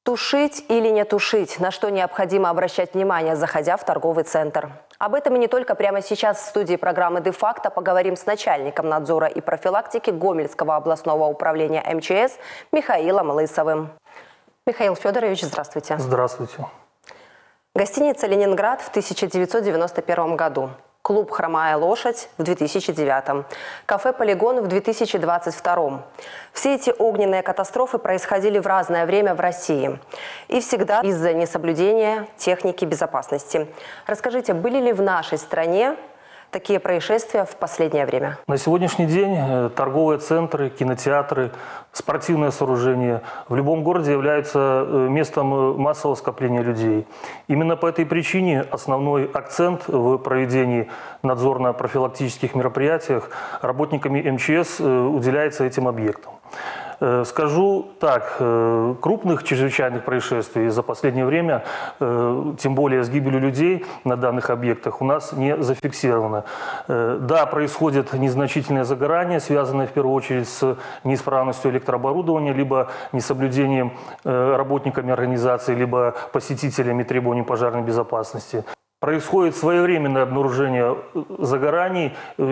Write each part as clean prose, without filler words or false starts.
Тушить или не тушить? На что необходимо обращать внимание, заходя в торговый центр? Об этом и не только прямо сейчас в студии программы «Де-факто» поговорим с начальником надзора и профилактики Гомельского областного управления МЧС Михаилом Лысовым. Михаил Федорович, здравствуйте. Здравствуйте. Гостиница «Ленинград» в 1991 году. Клуб «Хромая лошадь» в 2009, кафе «Полигон» в 2022. Все эти огненные катастрофы происходили в разное время в России. И всегда из-за несоблюдения техники безопасности. Расскажите, были ли в нашей стране такие происшествия в последнее время? На сегодняшний день торговые центры, кинотеатры, спортивные сооружения в любом городе являются местом массового скопления людей. Именно по этой причине основной акцент в проведении надзорно-профилактических мероприятий работниками МЧС уделяется этим объектам. Скажу так, крупных чрезвычайных происшествий за последнее время, тем более с гибелью людей на данных объектах, у нас не зафиксировано. Да, происходит незначительное загорание, связанное в первую очередь с неисправностью электрооборудования, либо несоблюдением работниками организации, либо посетителями требований пожарной безопасности. Происходит своевременное обнаружение загораний,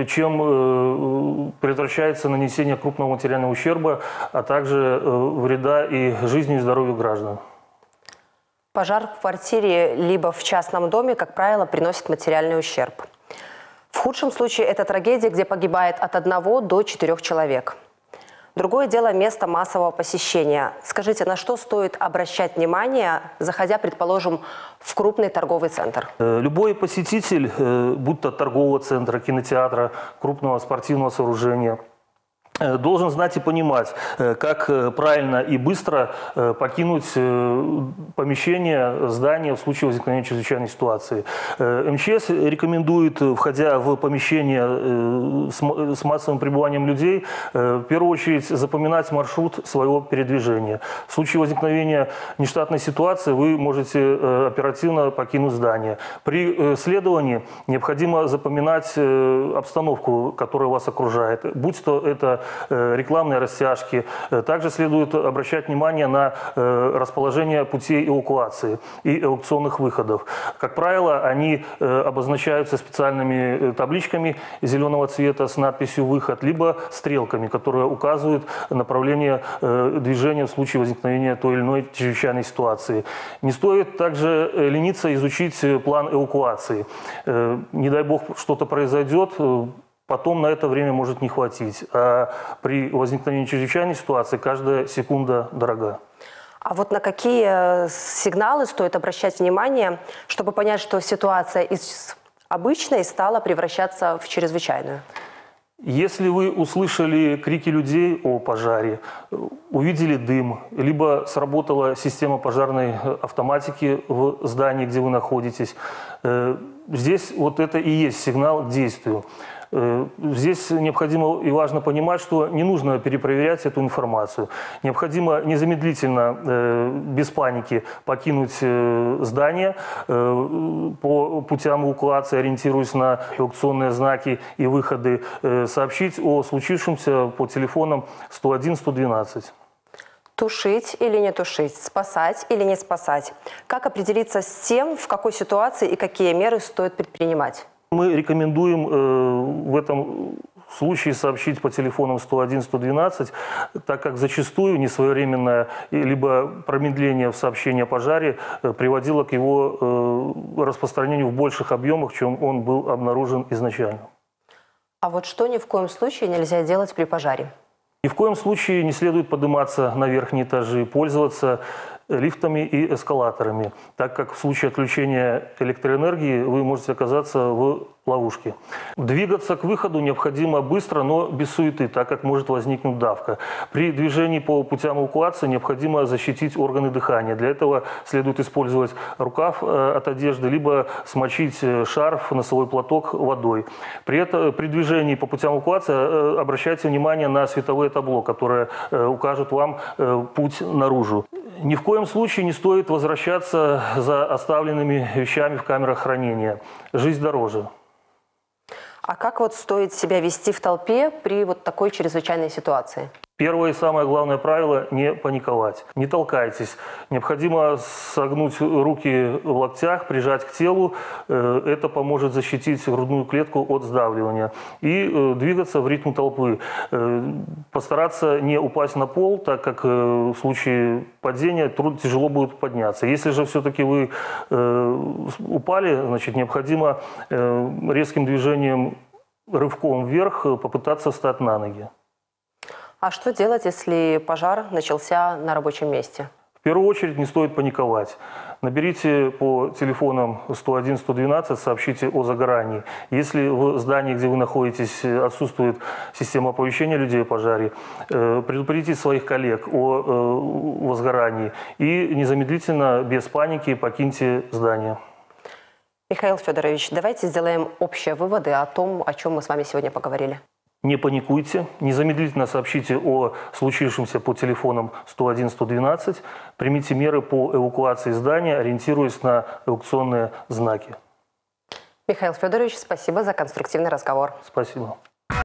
чем предотвращается нанесение крупного материального ущерба, а также вреда и жизни и здоровью граждан. Пожар в квартире либо в частном доме, как правило, приносит материальный ущерб. В худшем случае это трагедия, где погибает от 1 до 4 человек. Другое дело – место массового посещения. Скажите, на что стоит обращать внимание, заходя, предположим, в крупный торговый центр? Любой посетитель, будь то торгового центра, кинотеатра, крупного спортивного сооружения, должен знать и понимать, как правильно и быстро покинуть помещение, здание в случае возникновения чрезвычайной ситуации. МЧС рекомендует, входя в помещение с массовым пребыванием людей, в первую очередь запоминать маршрут своего передвижения. В случае возникновения нештатной ситуации вы можете оперативно покинуть здание. При следовании необходимо запоминать обстановку, которая вас окружает, будь то это рекламные растяжки. Также следует обращать внимание на расположение путей эвакуации и эвакуационных выходов. Как правило, они обозначаются специальными табличками зеленого цвета с надписью «Выход», либо стрелками, которые указывают направление движения в случае возникновения той или иной чрезвычайной ситуации. Не стоит также лениться изучить план эвакуации. Не дай бог что-то произойдет, потом на это время может не хватить. А при возникновении чрезвычайной ситуации каждая секунда дорога. А вот на какие сигналы стоит обращать внимание, чтобы понять, что ситуация из обычной стала превращаться в чрезвычайную? Если вы услышали крики людей о пожаре, увидели дым, либо сработала система пожарной автоматики в здании, где вы находитесь, здесь вот это и есть сигнал к действию. Здесь необходимо и важно понимать, что не нужно перепроверять эту информацию. Необходимо незамедлительно, без паники, покинуть здание по путям эвакуации, ориентируясь на эвакуационные знаки и выходы, сообщить о случившемся по телефонам 101-112. Тушить или не тушить, спасать или не спасать? Как определиться с тем, в какой ситуации и какие меры стоит предпринимать? Мы рекомендуем в этом случае сообщить по телефонам 101-112, так как зачастую несвоевременное либо промедление в сообщении о пожаре приводило к его распространению в больших объемах, чем он был обнаружен изначально. А вот что ни в коем случае нельзя делать при пожаре? Ни в коем случае не следует подниматься на верхние этажи, пользоваться лифтами и эскалаторами, так как в случае отключения электроэнергии вы можете оказаться в ловушке. Двигаться к выходу необходимо быстро, но без суеты, так как может возникнуть давка. При движении по путям эвакуации необходимо защитить органы дыхания. Для этого следует использовать рукав от одежды, либо смочить шарф, носовой платок водой. При движении по путям эвакуации обращайте внимание на световое табло, которое укажет вам путь наружу. Ни в коем случае не стоит возвращаться за оставленными вещами в камерах хранения. Жизнь дороже. А как вот стоит себя вести в толпе при вот такой чрезвычайной ситуации? Первое и самое главное правило – не паниковать, не толкайтесь. Необходимо согнуть руки в локтях, прижать к телу. Это поможет защитить грудную клетку от сдавливания. И двигаться в ритм толпы. Постараться не упасть на пол, так как в случае падения тяжело будет подняться. Если же все-таки вы упали, значит, необходимо резким движением, рывком вверх попытаться встать на ноги. А что делать, если пожар начался на рабочем месте? В первую очередь не стоит паниковать. Наберите по телефонам 101-112, сообщите о загорании. Если в здании, где вы находитесь, отсутствует система оповещения людей о пожаре, предупредите своих коллег о возгорании и незамедлительно, без паники, покиньте здание. Михаил Федорович, давайте сделаем общие выводы о том, о чем мы с вами сегодня поговорили. Не паникуйте, незамедлительно сообщите о случившемся по телефонам 101-112, примите меры по эвакуации здания, ориентируясь на эвакуационные знаки. Михаил Федорович, спасибо за конструктивный разговор. Спасибо.